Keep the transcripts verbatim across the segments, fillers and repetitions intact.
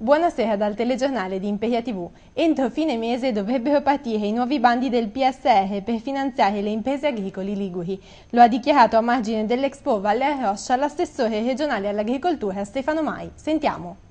Buonasera dal telegiornale di Imperia tivù. Entro fine mese dovrebbero partire i nuovi bandi del P S R per finanziare le imprese agricole liguri. Lo ha dichiarato a margine dell'Expo Valle Arroscia l'assessore regionale all'agricoltura Stefano Mai. Sentiamo.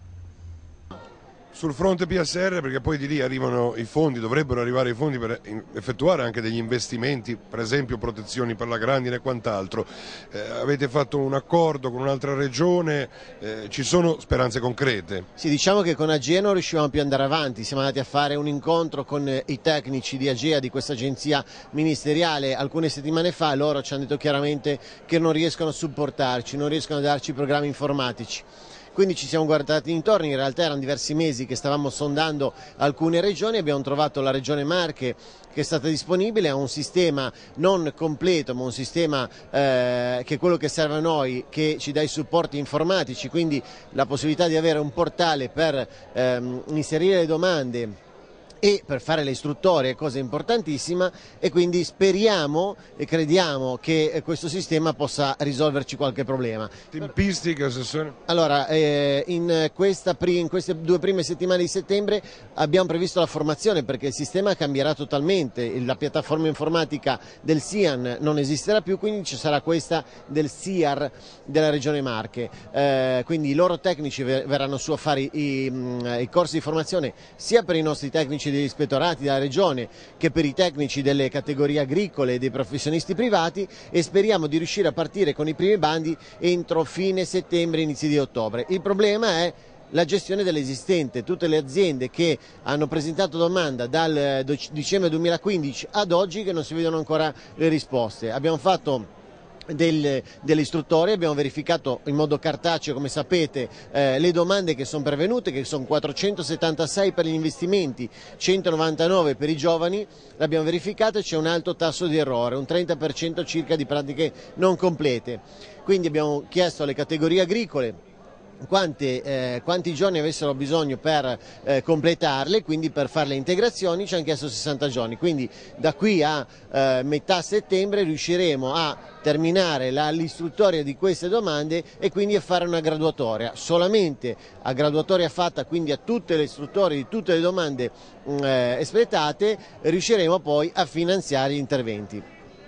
Sul fronte P S R, perché poi di lì arrivano i fondi, dovrebbero arrivare i fondi per effettuare anche degli investimenti, per esempio protezioni per la grandine e quant'altro. Eh, avete fatto un accordo con un'altra regione, eh, ci sono speranze concrete? Sì, diciamo che con Agea non riuscivamo più ad andare avanti, siamo andati a fare un incontro con i tecnici di Agea, di questa agenzia ministeriale, alcune settimane fa. Loro ci hanno detto chiaramente che non riescono a supportarci, non riescono a darci programmi informatici. Quindi ci siamo guardati intorno, in realtà erano diversi mesi che stavamo sondando alcune regioni, abbiamo trovato la regione Marche che è stata disponibile, ha un sistema non completo ma un sistema eh, che è quello che serve a noi, che ci dà i supporti informatici, quindi la possibilità di avere un portale per ehm, inserire le domande e per fare le istruttorie, cosa importantissima, e quindi speriamo e crediamo che questo sistema possa risolverci qualche problema. Tempistica, assessore? Allora, eh, in, questa, in queste due prime settimane di settembre abbiamo previsto la formazione, perché il sistema cambierà totalmente, la piattaforma informatica del SIAN non esisterà più, quindi ci sarà questa del S I A R della Regione Marche, eh, quindi i loro tecnici verranno su a fare i, i, i corsi di formazione sia per i nostri tecnici degli ispettorati della regione che per i tecnici delle categorie agricole e dei professionisti privati, e speriamo di riuscire a partire con i primi bandi entro fine settembre, inizi di ottobre. Il problema è la gestione dell'esistente. Tutte le aziende che hanno presentato domanda dal dicembre duemilaquindici ad oggi che non si vedono ancora le risposte. Abbiamo fatto Del, delle istruttorie, abbiamo verificato in modo cartaceo, come sapete, eh, le domande che sono pervenute, che sono quattrocentosettantasei per gli investimenti, centonovantanove per i giovani, l'abbiamo verificato e c'è un alto tasso di errore, un trenta per cento circa di pratiche non complete. Quindi abbiamo chiesto alle categorie agricole Quanti, eh, quanti giorni avessero bisogno per eh, completarle, quindi per fare le integrazioni ci hanno chiesto sessanta giorni, quindi da qui a eh, metà settembre riusciremo a terminare l'istruttoria di queste domande e quindi a fare una graduatoria. Solamente a graduatoria fatta, quindi a tutte le istruttorie di tutte le domande mh, eh, espletate, riusciremo poi a finanziare gli interventi.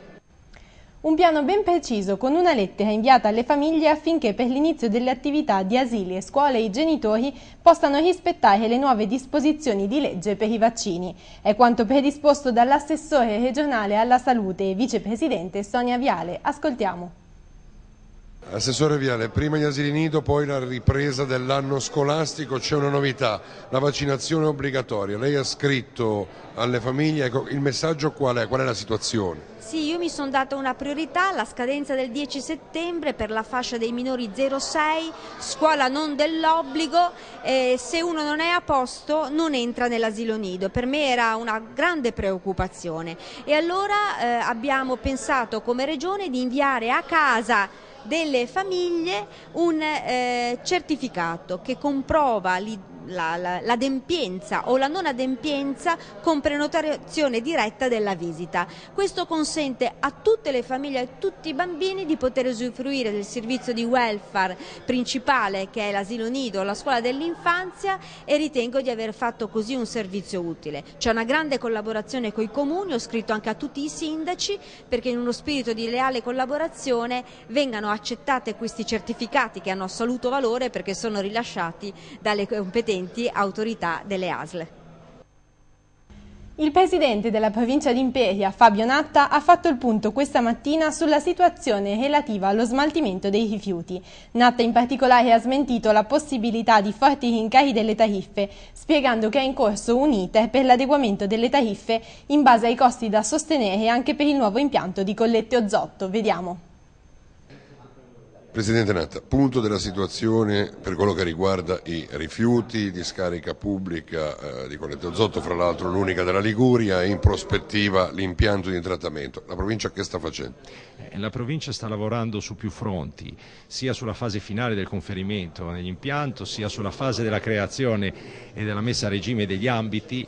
Un piano ben preciso con una lettera inviata alle famiglie affinché per l'inizio delle attività di asili e scuole i genitori possano rispettare le nuove disposizioni di legge per i vaccini. È quanto predisposto dall'assessore regionale alla salute e vicepresidente Sonia Viale. Ascoltiamo. Assessore Viale, prima gli asili nido, poi la ripresa dell'anno scolastico, c'è una novità, la vaccinazione obbligatoria. Lei ha scritto alle famiglie, ecco, il messaggio qual è? Qual è la situazione? Sì, io mi sono data una priorità, la scadenza del dieci settembre per la fascia dei minori zero sei, scuola non dell'obbligo, eh, se uno non è a posto non entra nell'asilo nido. Per me era una grande preoccupazione e allora eh, abbiamo pensato come regione di inviare a casa delle famiglie un eh, certificato che comprova l'adempienza la, la, o la non adempienza con prenotazione diretta della visita. Questo consente a tutte le famiglie e a tutti i bambini di poter usufruire del servizio di welfare principale che è l'asilo nido, la scuola dell'infanzia, e ritengo di aver fatto così un servizio utile. C'è una grande collaborazione con i comuni, ho scritto anche a tutti i sindaci perché in uno spirito di leale collaborazione vengano accettate questi certificati che hanno assoluto valore perché sono rilasciati dalle competenti autorità delle A S L. Il presidente della provincia di Imperia, Fabio Natta, ha fatto il punto questa mattina sulla situazione relativa allo smaltimento dei rifiuti. Natta in particolare ha smentito la possibilità di forti rincari delle tariffe, spiegando che è in corso un iter per l'adeguamento delle tariffe in base ai costi da sostenere anche per il nuovo impianto di Collette Ozotto. Vediamo. Presidente Natta, punto della situazione per quello che riguarda i rifiuti di scarica pubblica eh, di Collette Ozotto, fra l'altro l'unica della Liguria, e in prospettiva l'impianto di trattamento. La provincia che sta facendo? La provincia sta lavorando su più fronti, sia sulla fase finale del conferimento dell'impianto, sia sulla fase della creazione e della messa a regime degli ambiti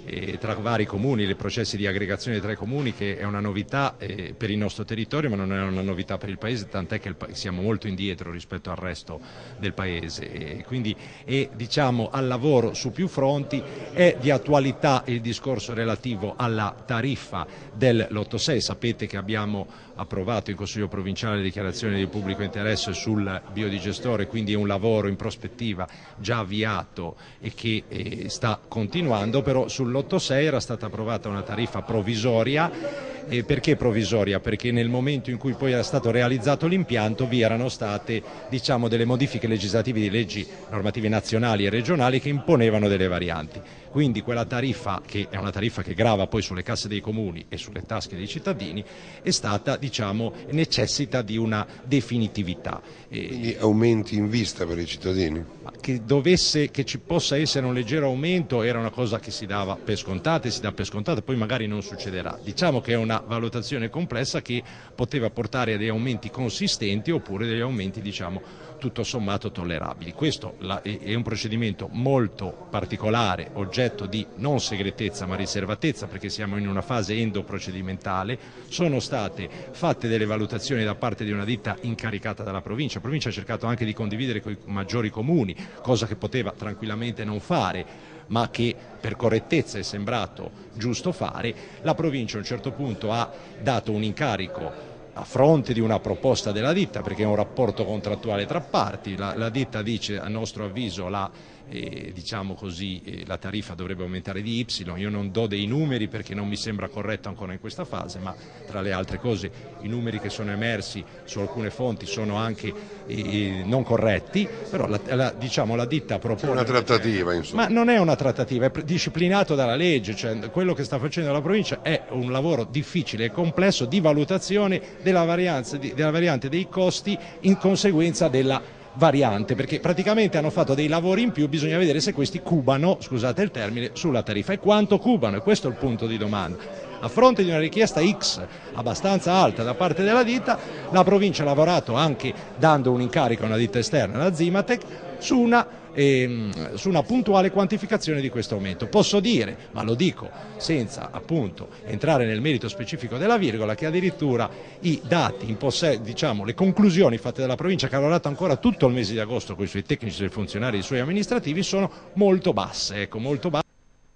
eh, tra vari comuni, i processi di aggregazione tra i comuni, che è una novità eh, per il nostro territorio, ma non è una novità per il Paese, tant'è che il pa- siamo molto indietro rispetto al resto del Paese. E quindi è, diciamo, al lavoro su più fronti. È di attualità il discorso relativo alla tariffa del lotto sei. Sapete che abbiamo approvato in Consiglio provinciale le dichiarazioni di pubblico interesse sul biodigestore, quindi è un lavoro in prospettiva già avviato e che eh, sta continuando. Però sul lotto sei era stata approvata una tariffa provvisoria. E perché provvisoria? Perché nel momento in cui poi era stato realizzato l'impianto vi erano state, diciamo, delle modifiche legislative di leggi normative nazionali e regionali che imponevano delle varianti. Quindi quella tariffa, che è una tariffa che grava poi sulle casse dei comuni e sulle tasche dei cittadini, è stata, diciamo, necessita di una definitività. Quindi aumenti in vista per i cittadini? Che dovesse, che ci possa essere un leggero aumento era una cosa che si dava per scontata e si dà per scontata, poi magari non succederà. Diciamo che è una valutazione complessa che poteva portare a dei aumenti consistenti oppure degli aumenti, diciamo, tutto sommato tollerabili. Questo è un procedimento molto particolare, oggetto di non segretezza ma riservatezza, perché siamo in una fase endoprocedimentale. Sono state fatte delle valutazioni da parte di una ditta incaricata dalla provincia. La provincia ha cercato anche di condividere con i maggiori comuni, cosa che poteva tranquillamente non fare, ma che per correttezza è sembrato giusto fare. La provincia a un certo punto ha dato un incarico a fronte di una proposta della ditta, perché è un rapporto contrattuale tra parti. La, la ditta dice, a nostro avviso, la, eh, diciamo così, eh, la tariffa dovrebbe aumentare di Y. Io non do dei numeri perché non mi sembra corretto ancora in questa fase, ma tra le altre cose i numeri che sono emersi su alcune fonti sono anche eh, non corretti, però la, la, diciamo, la ditta propone... È una trattativa, insomma. Ma non è una trattativa, è disciplinato dalla legge, cioè quello che sta facendo la provincia è un lavoro difficile e complesso di valutazione della, varianza, della variante dei costi in conseguenza della variante, perché praticamente hanno fatto dei lavori in più, bisogna vedere se questi cubano, scusate il termine, sulla tariffa e quanto cubano, e questo è il punto di domanda. A fronte di una richiesta X abbastanza alta da parte della ditta, la provincia ha lavorato anche dando un incarico a una ditta esterna, la Zimatec, su una Ehm, su una puntuale quantificazione di questo aumento. Posso dire, ma lo dico senza appunto entrare nel merito specifico della virgola, che addirittura i dati in possesso, diciamo le conclusioni fatte dalla provincia, che ha lavorato ancora tutto il mese di agosto con i suoi tecnici, i suoi funzionari, i suoi amministrativi, sono molto basse, ecco, molto basse.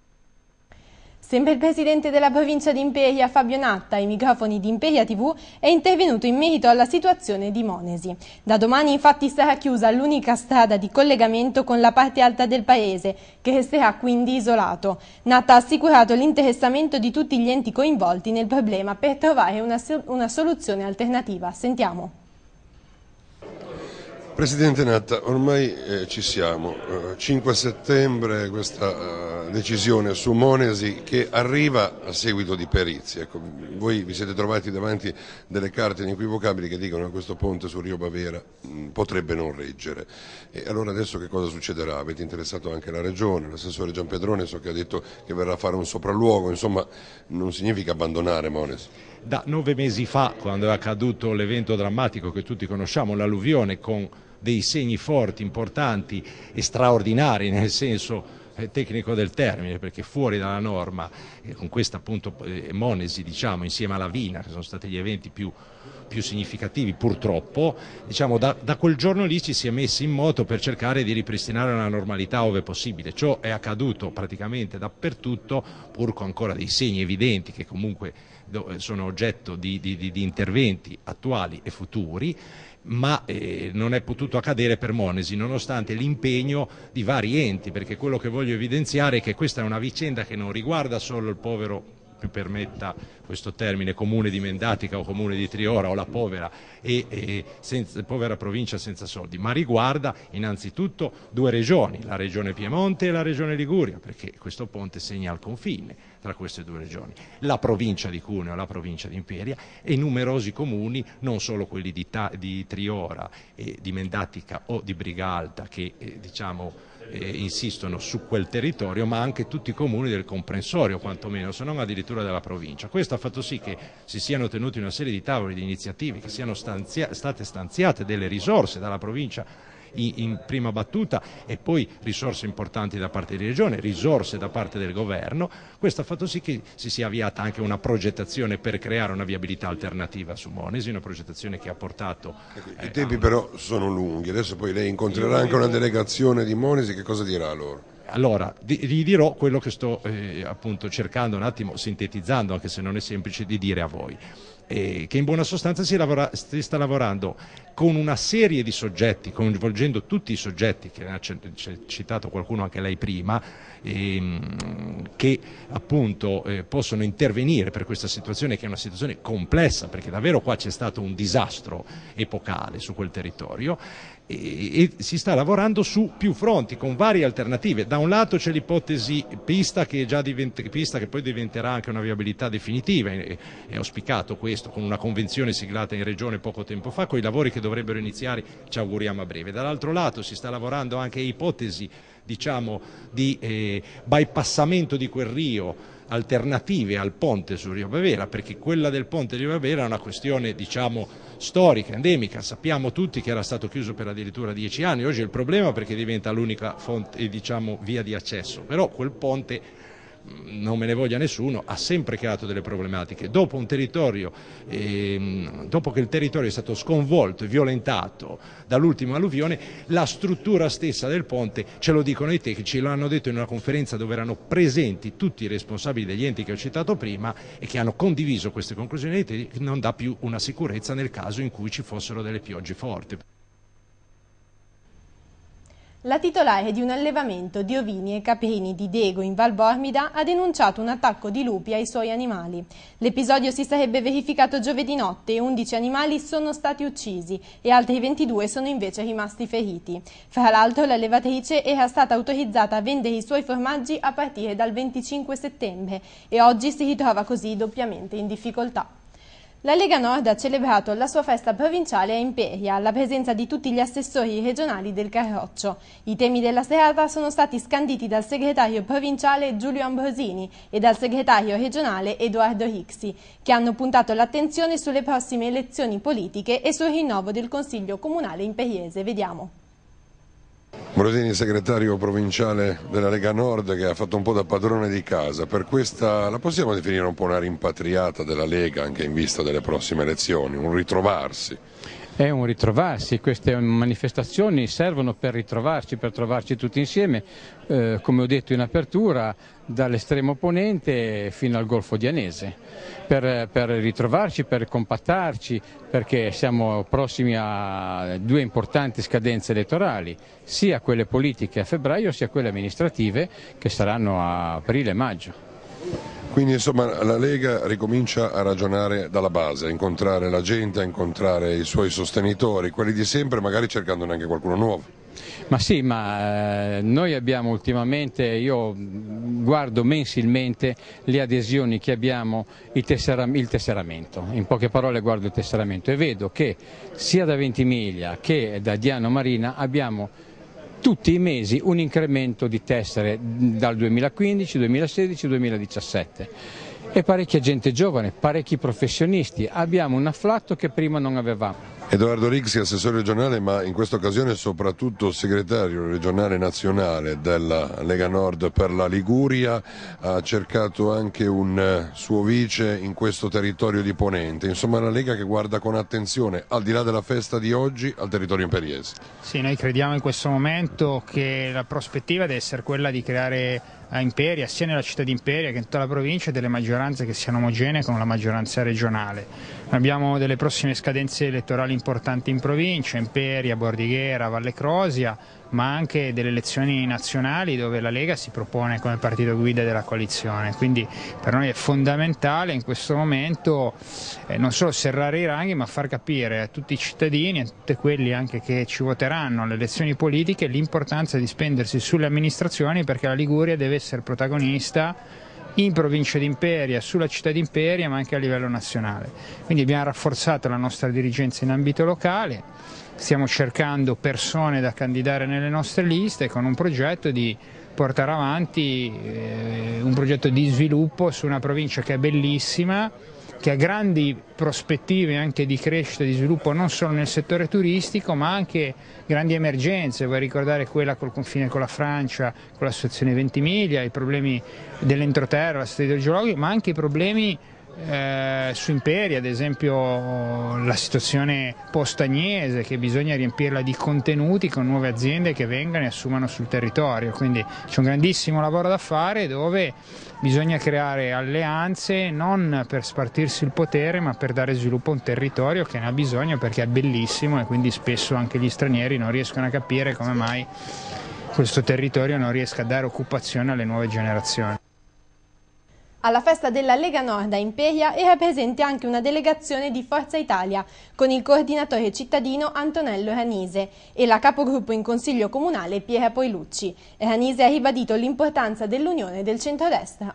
Sempre il presidente della provincia di Imperia, Fabio Natta, ai microfoni di Imperia tivù, è intervenuto in merito alla situazione di Monesi. Da domani infatti sarà chiusa l'unica strada di collegamento con la parte alta del paese, che resterà quindi isolato. Natta ha assicurato l'interessamento di tutti gli enti coinvolti nel problema per trovare una, una soluzione alternativa. Sentiamo. Presidente Natta, ormai eh, ci siamo, eh, cinque settembre questa eh, decisione su Monesi che arriva a seguito di perizie. Ecco, voi vi siete trovati davanti delle carte inequivocabili che dicono che questo ponte su Rio Bavera mh, potrebbe non reggere. E allora adesso che cosa succederà? Avete interessato anche la Regione, l'assessore Gianpedrone so che ha detto che verrà a fare un sopralluogo, insomma non significa abbandonare Monesi. Da nove mesi fa, quando è accaduto l'evento drammatico che tutti conosciamo, l'alluvione, con dei segni forti, importanti e straordinari nel senso eh, tecnico del termine, perché fuori dalla norma, eh, con questa appunto eh, Monesi, diciamo, insieme alla Vina, che sono stati gli eventi più, più significativi purtroppo, diciamo, da, da quel giorno lì ci si è messi in moto per cercare di ripristinare una normalità ove possibile. Ciò è accaduto praticamente dappertutto, pur con ancora dei segni evidenti che comunque sono oggetto di, di, di interventi attuali e futuri, ma eh, non è potuto accadere per Monesi nonostante l'impegno di vari enti, perché quello che voglio evidenziare è che questa è una vicenda che non riguarda solo il povero, mi permetta questo termine, comune di Mendatica o comune di Triora o la povera, e, e senza, povera provincia senza soldi, ma riguarda innanzitutto due regioni, la regione Piemonte e la regione Liguria, perché questo ponte segna il confine tra queste due regioni, la provincia di Cuneo e la provincia di Imperia e numerosi comuni, non solo quelli di, di Triora, e di Mendatica o di Brigalta che eh, diciamo Eh, insistono su quel territorio, ma anche tutti i comuni del comprensorio, quantomeno, se non addirittura della provincia. Questo ha fatto sì che si siano tenuti una serie di tavoli, di iniziative, che siano stanzia- state stanziate delle risorse dalla provincia in, in prima battuta, e poi risorse importanti da parte di Regione, risorse da parte del Governo. Questo ha fatto sì che si sia avviata anche una progettazione per creare una viabilità alternativa su Monesi, una progettazione che ha portato... I tempi eh, però sono lunghi, adesso poi lei incontrerà anche una delegazione di Monesi, che cosa dirà loro? Allora, gli dirò quello che sto eh, appunto cercando un attimo, sintetizzando, anche se non è semplice, di dire a voi. Eh, che in buona sostanza si, lavora, si sta lavorando con una serie di soggetti, coinvolgendo tutti i soggetti, che ha citato qualcuno anche lei prima, ehm, che appunto eh, possono intervenire per questa situazione, che è una situazione complessa, perché davvero qua c'è stato un disastro epocale su quel territorio. E, e si sta lavorando su più fronti con varie alternative. Da un lato c'è l'ipotesi pista che, già diventa, pista che poi diventerà anche una viabilità definitiva, è, è auspicato questo con una convenzione siglata in regione poco tempo fa, con i lavori che dovrebbero iniziare, ci auguriamo, a breve. Dall'altro lato si sta lavorando anche a ipotesi, diciamo, di eh, bypassamento di quel rio, alternative al ponte sul Rio Bavera, perché quella del ponte di Rio Bavera è una questione, diciamo, storica, endemica. Sappiamo tutti che era stato chiuso per addirittura dieci anni, oggi è il problema perché diventa l'unica fonte, diciamo, via di accesso, però quel ponte, non me ne voglia nessuno, ha sempre creato delle problematiche. Dopo un territorio, ehm, dopo che il territorio è stato sconvolto e violentato dall'ultima alluvione, la struttura stessa del ponte, ce lo dicono i tecnici, lo hanno detto in una conferenza dove erano presenti tutti i responsabili degli enti che ho citato prima e che hanno condiviso queste conclusioni, non dà più una sicurezza nel caso in cui ci fossero delle piogge forti. La titolare di un allevamento di ovini e caprini di Dego in Val Bormida ha denunciato un attacco di lupi ai suoi animali. L'episodio si sarebbe verificato giovedì notte e undici animali sono stati uccisi e altri ventidue sono invece rimasti feriti. Fra l'altro l'allevatrice era stata autorizzata a vendere i suoi formaggi a partire dal venticinque settembre e oggi si ritrova così doppiamente in difficoltà. La Lega Nord ha celebrato la sua festa provinciale a Imperia, alla presenza di tutti gli assessori regionali del Carroccio. I temi della serata sono stati scanditi dal segretario provinciale Giulio Ambrosini e dal segretario regionale Edoardo Rixi, che hanno puntato l'attenzione sulle prossime elezioni politiche e sul rinnovo del Consiglio Comunale imperiese. Vediamo. Ambrosini, segretario provinciale della Lega Nord, che ha fatto un po' da padrone di casa, per questa la possiamo definire un po' una rimpatriata della Lega anche in vista delle prossime elezioni, un ritrovarsi? È un ritrovarsi, queste manifestazioni servono per ritrovarci, per trovarci tutti insieme, eh, come ho detto in apertura, dall'estremo opponente fino al Golfo di Anese, per, per ritrovarci, per compattarci, perché siamo prossimi a due importanti scadenze elettorali, sia quelle politiche a febbraio sia quelle amministrative che saranno a aprile e maggio. Quindi insomma la Lega ricomincia a ragionare dalla base, a incontrare la gente, a incontrare i suoi sostenitori, quelli di sempre, magari cercandone anche qualcuno nuovo. Ma sì, ma eh, noi abbiamo ultimamente, io guardo mensilmente le adesioni che abbiamo, il, tessera, il tesseramento, in poche parole guardo il tesseramento e vedo che sia da Ventimiglia che da Diano Marina abbiamo tutti i mesi un incremento di tessere dal duemilaquindici, duemilasedici, duemiladiciassette e parecchia gente giovane, parecchi professionisti, abbiamo un afflatto che prima non avevamo. Edoardo Rixi, assessore regionale, ma in questa occasione soprattutto segretario regionale nazionale della Lega Nord per la Liguria, ha cercato anche un suo vice in questo territorio di Ponente, insomma una Lega che guarda con attenzione, al di là della festa di oggi, al territorio imperiese. Sì, noi crediamo in questo momento che la prospettiva deve essere quella di creare a Imperia, sia nella città di Imperia che in tutta la provincia, delle maggioranze che siano omogenee con la maggioranza regionale. Abbiamo delle prossime scadenze elettorali importanti in provincia, Imperia, Bordighera, Valle Crosia, ma anche delle elezioni nazionali dove la Lega si propone come partito guida della coalizione. Quindi per noi è fondamentale in questo momento eh, non solo serrare i ranghi, ma far capire a tutti i cittadini, a tutti quelli anche che ci voteranno alle elezioni politiche, l'importanza di spendersi sulle amministrazioni, perché la Liguria deve essere protagonista in provincia di Imperia, sulla città di Imperia, ma anche a livello nazionale. Quindi abbiamo rafforzato la nostra dirigenza in ambito locale, stiamo cercando persone da candidare nelle nostre liste con un progetto di portare avanti eh, un progetto di sviluppo su una provincia che è bellissima, che ha grandi prospettive anche di crescita e di sviluppo non solo nel settore turistico ma anche grandi emergenze. Vuoi ricordare quella col confine con la Francia, con la situazione Ventimiglia, i problemi dell'entroterra, la situazione idrogeologica, ma anche i problemi Eh, su Imperia, ad esempio la situazione post-Agnese, che bisogna riempirla di contenuti con nuove aziende che vengano e assumano sul territorio, quindi c'è un grandissimo lavoro da fare dove bisogna creare alleanze non per spartirsi il potere ma per dare sviluppo a un territorio che ne ha bisogno perché è bellissimo e quindi spesso anche gli stranieri non riescono a capire come mai questo territorio non riesca a dare occupazione alle nuove generazioni. Alla festa della Lega Nord a Imperia era presente anche una delegazione di Forza Italia con il coordinatore cittadino Antonello Ranise e la capogruppo in Consiglio Comunale Piera Poilucci. Ranise ha ribadito l'importanza dell'unione del centrodestra.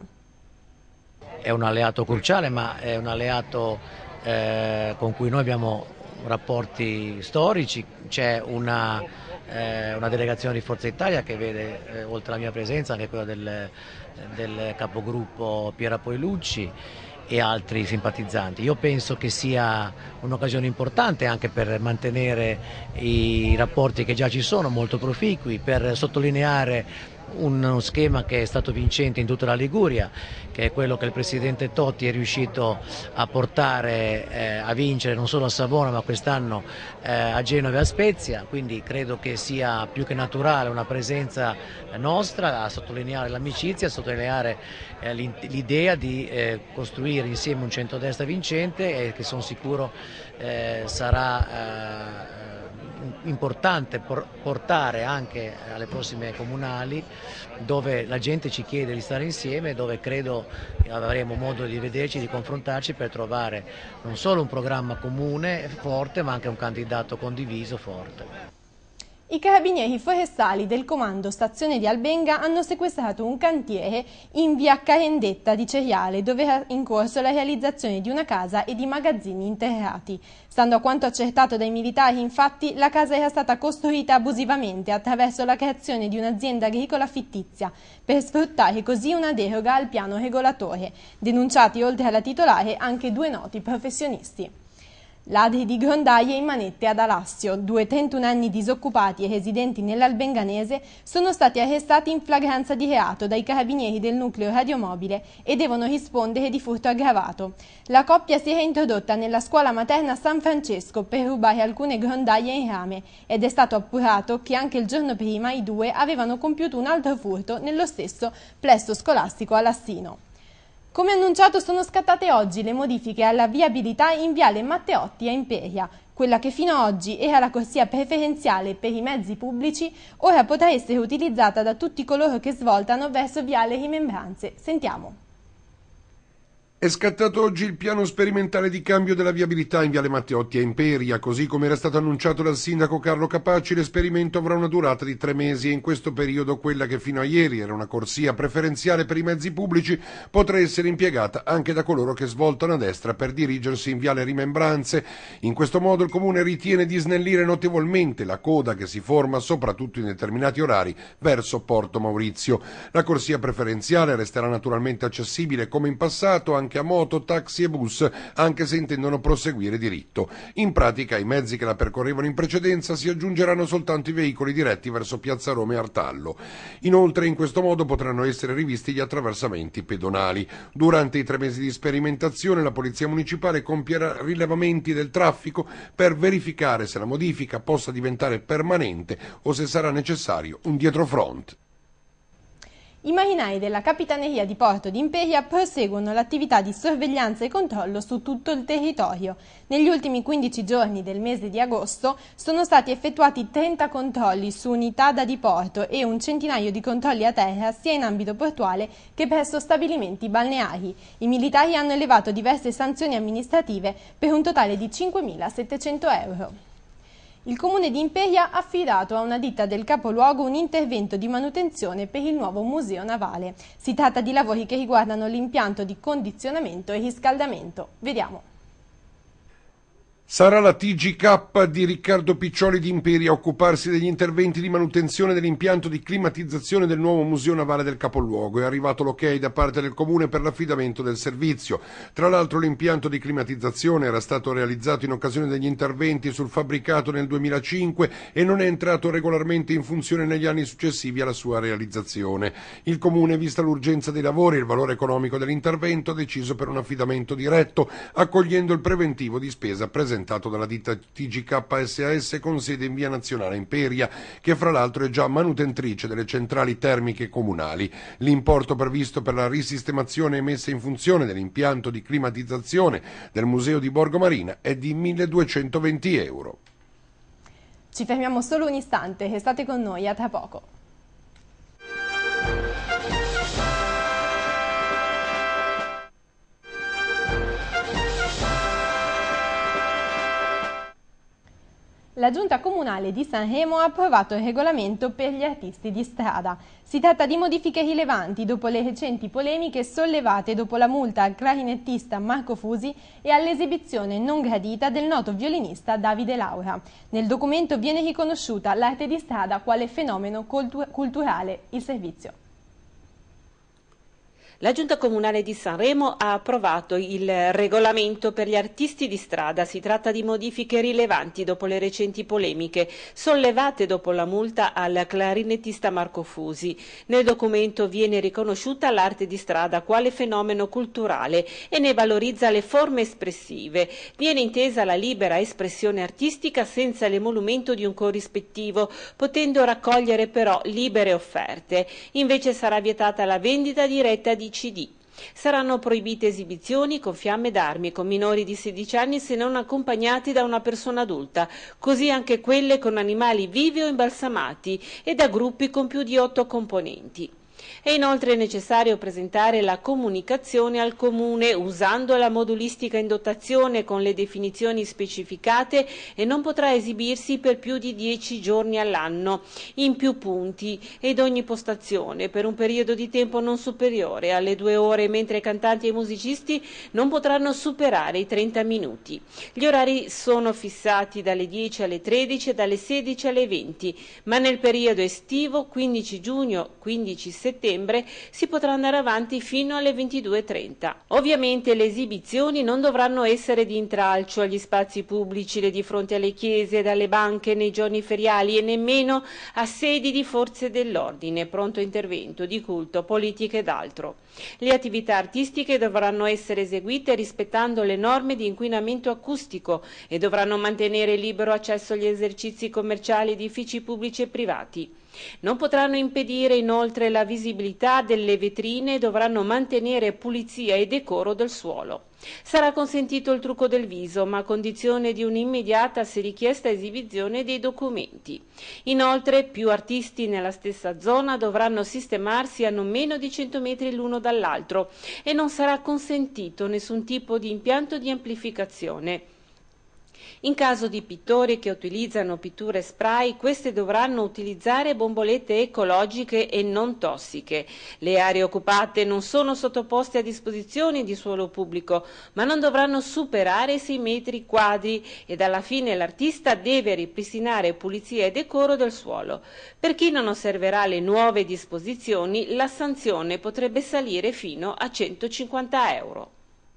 È un alleato cruciale, ma è un alleato eh, con cui noi abbiamo rapporti storici. C'è una, eh, una delegazione di Forza Italia che vede, eh, oltre alla mia presenza, anche quella del, del capogruppo Piera Poilucci e altri simpatizzanti. Io penso che sia un'occasione importante anche per mantenere i rapporti che già ci sono, molto proficui, per sottolineare uno schema che è stato vincente in tutta la Liguria, che è quello che il presidente Totti è riuscito a portare eh, a vincere non solo a Savona ma quest'anno eh, a Genova e a Spezia, quindi credo che sia più che naturale una presenza nostra a sottolineare l'amicizia, a sottolineare eh, l'idea di eh, costruire insieme un centrodestra vincente e che sono sicuro eh, sarà eh, importante portare anche alle prossime comunali, dove la gente ci chiede di stare insieme, dove credo avremo modo di vederci, di confrontarci per trovare non solo un programma comune forte ma anche un candidato condiviso forte. I carabinieri forestali del comando stazione di Albenga hanno sequestrato un cantiere in via Carendetta di Ceriale, dove è in corso la realizzazione di una casa e di magazzini interrati. Stando a quanto accertato dai militari, infatti, la casa era stata costruita abusivamente attraverso la creazione di un'azienda agricola fittizia, per sfruttare così una deroga al piano regolatore, denunciati oltre alla titolare anche due noti professionisti. Ladri di grondaie in manette ad Alassio, due trentunenni disoccupati e residenti nell'Albenganese sono stati arrestati in flagranza di reato dai carabinieri del nucleo radiomobile e devono rispondere di furto aggravato. La coppia si era introdotta nella scuola materna San Francesco per rubare alcune grondaie in rame ed è stato appurato che anche il giorno prima i due avevano compiuto un altro furto nello stesso plesso scolastico alassino. Come annunciato sono scattate oggi le modifiche alla viabilità in viale Matteotti a Imperia. Quella che fino ad oggi era la corsia preferenziale per i mezzi pubblici ora potrà essere utilizzata da tutti coloro che svoltano verso viale Rimembranze. Sentiamo. È scattato oggi il piano sperimentale di cambio della viabilità in viale Matteotti a Imperia. Così come era stato annunciato dal sindaco Carlo Capacci, l'esperimento avrà una durata di tre mesi e in questo periodo quella che fino a ieri era una corsia preferenziale per i mezzi pubblici potrà essere impiegata anche da coloro che svoltano a destra per dirigersi in viale Rimembranze. In questo modo il comune ritiene di snellire notevolmente la coda che si forma soprattutto in determinati orari verso Porto Maurizio. La corsia preferenziale resterà naturalmente accessibile come in passato anche a moto, taxi e bus, anche se intendono proseguire diritto. In pratica ai mezzi che la percorrevano in precedenza si aggiungeranno soltanto i veicoli diretti verso Piazza Roma e Artallo. Inoltre in questo modo potranno essere rivisti gli attraversamenti pedonali. Durante i tre mesi di sperimentazione la Polizia Municipale compierà rilevamenti del traffico per verificare se la modifica possa diventare permanente o se sarà necessario un dietrofront. I marinai della Capitaneria di Porto di Imperia proseguono l'attività di sorveglianza e controllo su tutto il territorio. Negli ultimi quindici giorni del mese di agosto sono stati effettuati trenta controlli su unità da diporto e un centinaio di controlli a terra sia in ambito portuale che presso stabilimenti balneari. I militari hanno elevato diverse sanzioni amministrative per un totale di cinquemilasettecento euro. Il Comune di Imperia ha affidato a una ditta del capoluogo un intervento di manutenzione per il nuovo museo navale. Si tratta di lavori che riguardano l'impianto di condizionamento e riscaldamento. Vediamo. Sarà la T G K di Riccardo Piccioli di Imperia a occuparsi degli interventi di manutenzione dell'impianto di climatizzazione del nuovo museo navale del capoluogo. È arrivato l'ok da parte del comune per l'affidamento del servizio. Tra l'altro l'impianto di climatizzazione era stato realizzato in occasione degli interventi sul fabbricato nel duemilacinque e non è entrato regolarmente in funzione negli anni successivi alla sua realizzazione. Il comune, vista l'urgenza dei lavori e il valore economico dell'intervento, ha deciso per un affidamento diretto, accogliendo il preventivo di spesa presentato dalla ditta T G K S A S con sede in via Nazionale Imperia, che fra l'altro è già manutentrice delle centrali termiche comunali. L'importo previsto per la risistemazione e messa in funzione dell'impianto di climatizzazione del Museo di Borgo Marina è di milleduecentoventi euro. Ci fermiamo solo un istante, state con noi, a tra poco. La Giunta Comunale di Sanremo ha approvato il regolamento per gli artisti di strada. Si tratta di modifiche rilevanti dopo le recenti polemiche sollevate dopo la multa al clarinettista Marco Fusi e all'esibizione non gradita del noto violinista Davide Laura. Nel documento viene riconosciuta l'arte di strada quale fenomeno culturale. Il servizio. La Giunta Comunale di Sanremo ha approvato il regolamento per gli artisti di strada. Si tratta di modifiche rilevanti dopo le recenti polemiche sollevate dopo la multa al clarinettista Marco Fusi. Nel documento viene riconosciuta l'arte di strada quale fenomeno culturale e ne valorizza le forme espressive. Viene intesa la libera espressione artistica senza l'emolumento di un corrispettivo, potendo raccogliere però libere offerte. Invece sarà vietata la vendita diretta di C D. Saranno proibite esibizioni con fiamme d'armi con minori di sedici anni se non accompagnati da una persona adulta, così anche quelle con animali vivi o imbalsamati e da gruppi con più di otto componenti. È inoltre necessario presentare la comunicazione al Comune usando la modulistica in dotazione con le definizioni specificate e non potrà esibirsi per più di dieci giorni all'anno, in più punti ed ogni postazione per un periodo di tempo non superiore alle due ore, mentre cantanti e musicisti non potranno superare i trenta minuti. Gli orari sono fissati dalle dieci alle tredici e dalle sedici alle venti, ma nel periodo estivo quindici giugno quindici settembre si potrà andare avanti fino alle ventidue e trenta. Ovviamente le esibizioni non dovranno essere di intralcio agli spazi pubblici, di fronte alle chiese, dalle banche nei giorni feriali e nemmeno a sedi di forze dell'ordine, pronto intervento, di culto, politica ed altro. Le attività artistiche dovranno essere eseguite rispettando le norme di inquinamento acustico e dovranno mantenere libero accesso agli esercizi commerciali, edifici pubblici e privati. Non potranno impedire inoltre la visibilità delle vetrine e dovranno mantenere pulizia e decoro del suolo. Sarà consentito il trucco del viso, ma a condizione di un'immediata, se richiesta, esibizione dei documenti. Inoltre, più artisti nella stessa zona dovranno sistemarsi a non meno di cento metri l'uno dall'altro e non sarà consentito nessun tipo di impianto di amplificazione. In caso di pittori che utilizzano pitture spray, queste dovranno utilizzare bombolette ecologiche e non tossiche. Le aree occupate non sono sottoposte a disposizione di suolo pubblico, ma non dovranno superare sei metri quadri ed alla fine l'artista deve ripristinare pulizia e decoro del suolo. Per chi non osserverà le nuove disposizioni, la sanzione potrebbe salire fino a centocinquanta euro.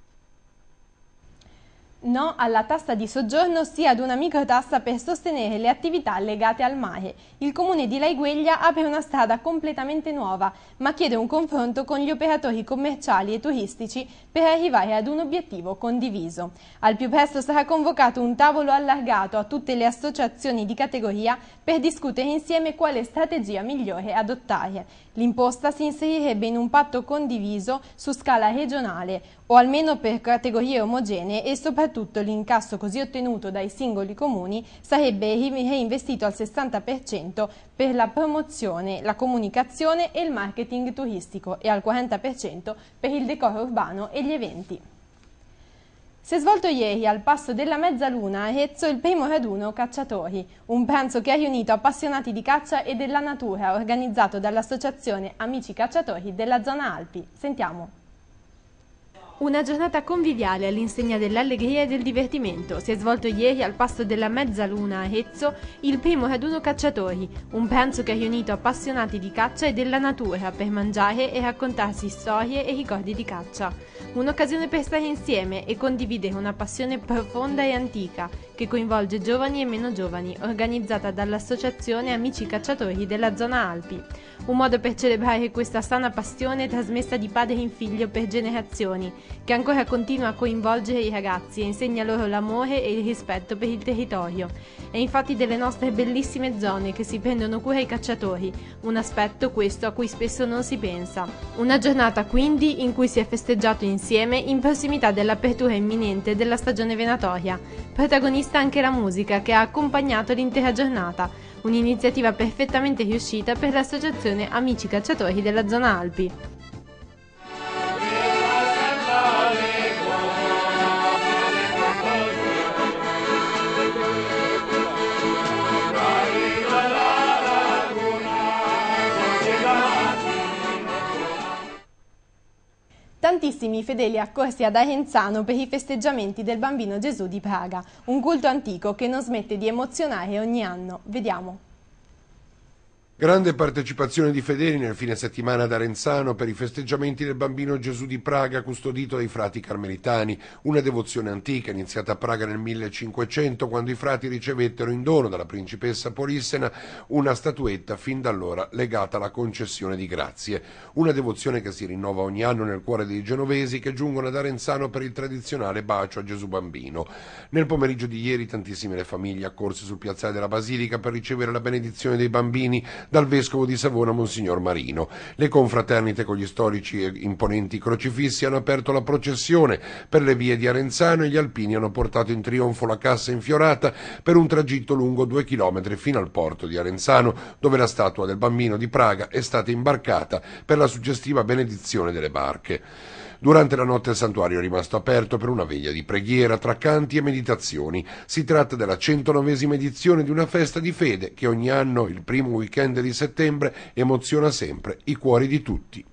No alla tassa di soggiorno, sia ad una microtassa per sostenere le attività legate al mare. Il comune di Laigueglia apre una strada completamente nuova, ma chiede un confronto con gli operatori commerciali e turistici per arrivare ad un obiettivo condiviso. Al più presto sarà convocato un tavolo allargato a tutte le associazioni di categoria per discutere insieme quale strategia migliore adottare. L'imposta si inserirebbe in un patto condiviso su scala regionale, o almeno per categorie omogenee, e soprattutto l'incasso così ottenuto dai singoli comuni sarebbe reinvestito al sessanta per cento per la promozione, la comunicazione e il marketing turistico e al quaranta per cento per il decoro urbano e gli eventi. Si è svolto ieri al Passo della Mezzaluna a Arezzo il primo raduno Cacciatori, un pranzo che ha riunito appassionati di caccia e della natura organizzato dall'associazione Amici Cacciatori della zona Alpi. Sentiamo. Una giornata conviviale all'insegna dell'allegria e del divertimento si è svolto ieri al Passo della Mezzaluna a Hezzo il primo raduno cacciatori, un pranzo che ha riunito appassionati di caccia e della natura per mangiare e raccontarsi storie e ricordi di caccia. Un'occasione per stare insieme e condividere una passione profonda e antica che coinvolge giovani e meno giovani, organizzata dall'Associazione Amici Cacciatori della Zona Alpi. Un modo per celebrare questa sana passione trasmessa di padre in figlio per generazioni, che ancora continua a coinvolgere i ragazzi e insegna loro l'amore e il rispetto per il territorio. È infatti delle nostre bellissime zone che si prendono cura i cacciatori, un aspetto questo a cui spesso non si pensa. Una giornata quindi in cui si è festeggiato insieme in prossimità dell'apertura imminente della stagione venatoria. Protagonista anche la musica che ha accompagnato l'intera giornata, un'iniziativa perfettamente riuscita per l'associazione Amici Cacciatori della Zona Alpi. Tantissimi fedeli accorsi ad Arenzano per i festeggiamenti del Bambino Gesù di Praga, un culto antico che non smette di emozionare ogni anno. Vediamo. Grande partecipazione di fedeli nel fine settimana ad Arenzano per i festeggiamenti del Bambino Gesù di Praga custodito dai frati carmelitani, una devozione antica iniziata a Praga nel millecinquecento quando i frati ricevettero in dono dalla principessa Polissena una statuetta fin da allora legata alla concessione di grazie, una devozione che si rinnova ogni anno nel cuore dei genovesi che giungono ad Arenzano per il tradizionale bacio a Gesù Bambino. Nel pomeriggio di ieri tantissime le famiglie accorse sul piazzale della Basilica per ricevere la benedizione dei bambini dal vescovo di Savona Monsignor Marino. Le confraternite con gli storici e imponenti crocifissi hanno aperto la processione per le vie di Arenzano e gli alpini hanno portato in trionfo la cassa infiorata per un tragitto lungo due chilometri fino al porto di Arenzano, dove la statua del Bambino di Praga è stata imbarcata per la suggestiva benedizione delle barche. Durante la notte il santuario è rimasto aperto per una veglia di preghiera tra canti e meditazioni. Si tratta della centonovesima edizione di una festa di fede che ogni anno, il primo weekend di settembre, emoziona sempre i cuori di tutti.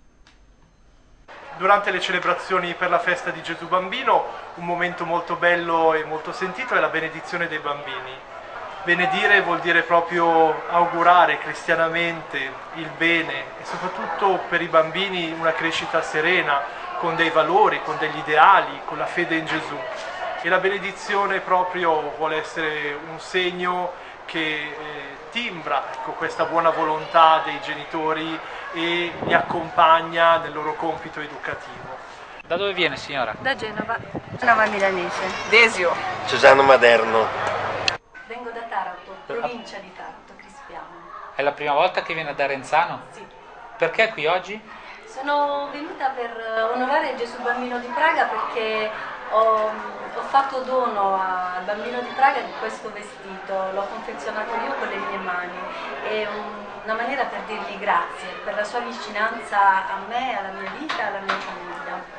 Durante le celebrazioni per la festa di Gesù Bambino, un momento molto bello e molto sentito è la benedizione dei bambini. Benedire vuol dire proprio augurare cristianamente il bene e soprattutto per i bambini una crescita serena, con dei valori, con degli ideali, con la fede in Gesù. E la benedizione proprio vuole essere un segno che eh, timbra ecco, questa buona volontà dei genitori e li accompagna nel loro compito educativo. Da dove viene, signora? Da Genova, Genova milanese. Desio. Cesano Maderno. Vengo da Taranto, provincia di Taranto, Crispiano. È la prima volta che viene ad Arenzano? Sì. Perché qui oggi? Sono venuta per onorare Gesù Bambino di Praga perché ho, ho fatto dono al Bambino di Praga di questo vestito, l'ho confezionato io con le mie mani, è un, una maniera per dirgli grazie per la sua vicinanza a me, alla mia vita e alla mia famiglia.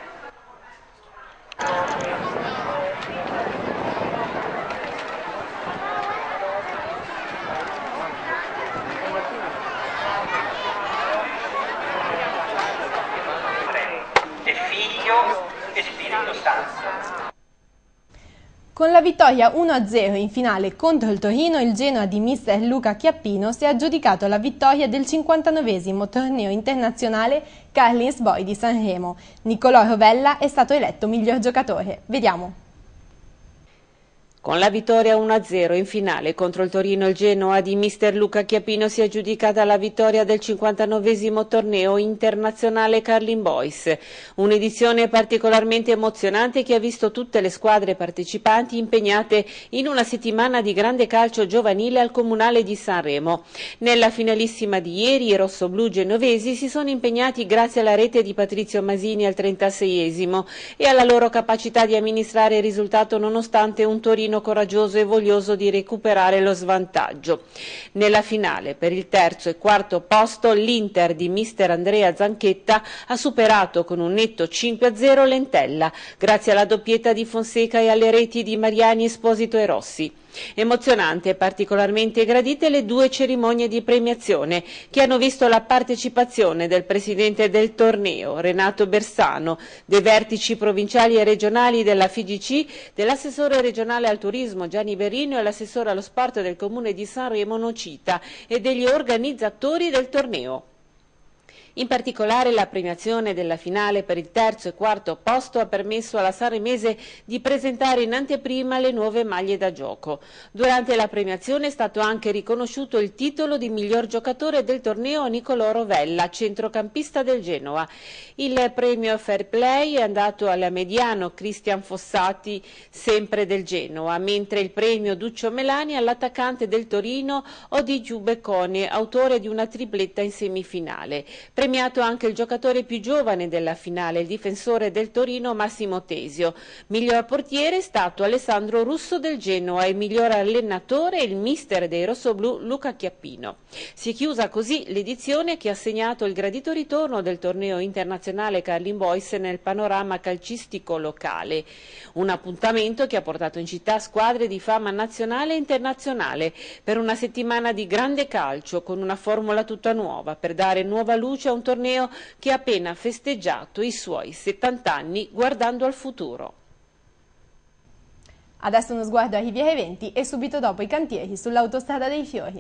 Con la vittoria uno a zero in finale contro il Torino, il Genoa di mister Luca Chiappino si è aggiudicato la vittoria del cinquantanovesimo torneo internazionale Carlins Boy di Sanremo. Niccolò Rovella è stato eletto miglior giocatore. Vediamo. Con la vittoria uno a zero in finale contro il Torino, il Genoa di mister Luca Chiappino si è aggiudicata la vittoria del cinquantanovesimo torneo internazionale Carlin Boys, un'edizione particolarmente emozionante che ha visto tutte le squadre partecipanti impegnate in una settimana di grande calcio giovanile al Comunale di Sanremo. Nella finalissima di ieri i rossoblù genovesi si sono impegnati grazie alla rete di Patrizio Masini al trentaseiesimo e alla loro capacità di amministrare il risultato nonostante un Torino coraggioso e voglioso di recuperare lo svantaggio. Nella finale per il terzo e quarto posto l'Inter di mister Andrea Zanchetta ha superato con un netto cinque a zero l'Entella grazie alla doppietta di Fonseca e alle reti di Mariani, Esposito e Rossi. Emozionante e particolarmente gradite le due cerimonie di premiazione che hanno visto la partecipazione del presidente del torneo, Renato Bersano, dei vertici provinciali e regionali della F I G C, dell'assessore regionale al turismo Gianni Berino e l'assessore allo sport del comune di Sanremo Nocita e degli organizzatori del torneo. In particolare la premiazione della finale per il terzo e quarto posto ha permesso alla sanremese di presentare in anteprima le nuove maglie da gioco. Durante la premiazione è stato anche riconosciuto il titolo di miglior giocatore del torneo a Nicolò Rovella, centrocampista del Genoa. Il premio Fair Play è andato al mediano Cristian Fossati, sempre del Genoa, mentre il premio Duccio Melani all'attaccante del Torino Odigiu Beccone, autore di una tripletta in semifinale. Premiato anche il giocatore più giovane della finale, il difensore del Torino Massimo Tesio. Miglior portiere è stato Alessandro Russo del Genoa e miglior allenatore il mister dei rossoblù Luca Chiappino. Si è chiusa così l'edizione che ha segnato il gradito ritorno del torneo internazionale Carlin Boys nel panorama calcistico locale. Un appuntamento che ha portato in città squadre di fama nazionale e internazionale per una settimana di grande calcio con una formula tutta nuova per dare nuova luce a un torneo che ha appena festeggiato i suoi settanta anni guardando al futuro. Adesso uno sguardo ai via eventi e subito dopo i cantieri sull'autostrada dei Fiori.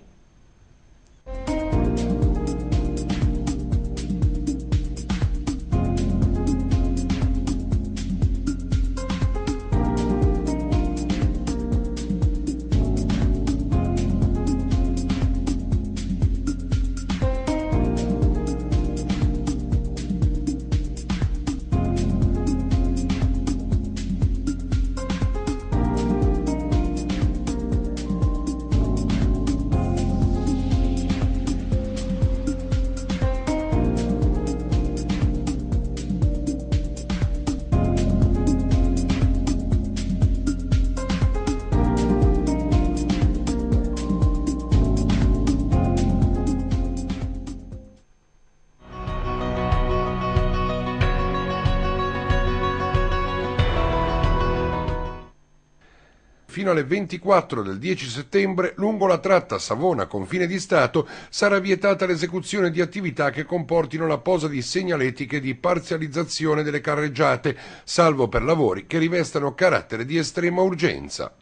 Fino alle ventiquattro del dieci settembre, lungo la tratta Savona-Confine di Stato, sarà vietata l'esecuzione di attività che comportino la posa di segnaletiche di parzializzazione delle carreggiate, salvo per lavori che rivestano carattere di estrema urgenza.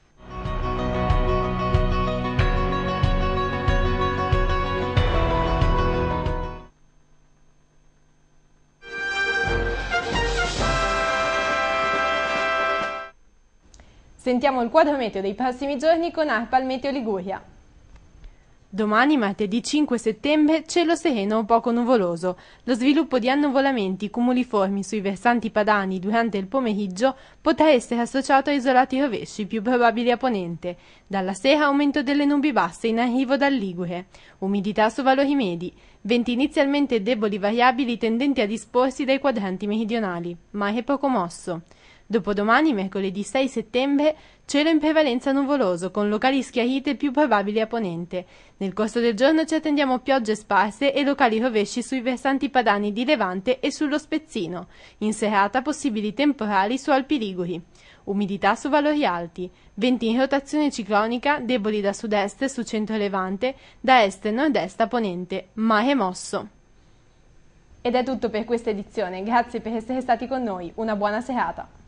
Sentiamo il quadro meteo dei prossimi giorni con ARPAL Meteo Liguria. Domani, martedì cinque settembre, cielo sereno o poco nuvoloso. Lo sviluppo di annuvolamenti cumuliformi sui versanti padani durante il pomeriggio potrà essere associato a isolati rovesci, più probabili a ponente. Dalla sera aumento delle nubi basse in arrivo dal Ligure. Umidità su valori medi. Venti inizialmente deboli variabili tendenti a disporsi dai quadranti meridionali. Mare poco mosso. Dopodomani, mercoledì sei settembre, cielo in prevalenza nuvoloso, con locali schiarite più probabili a ponente. Nel corso del giorno ci attendiamo piogge sparse e locali rovesci sui versanti padani di Levante e sullo Spezzino. In serata possibili temporali su Alpi Liguri. Umidità su valori alti. Venti in rotazione ciclonica, deboli da sud-est su centro-levante, da est e nord-est a ponente. Mare mosso. Ed è tutto per questa edizione. Grazie per essere stati con noi. Una buona serata.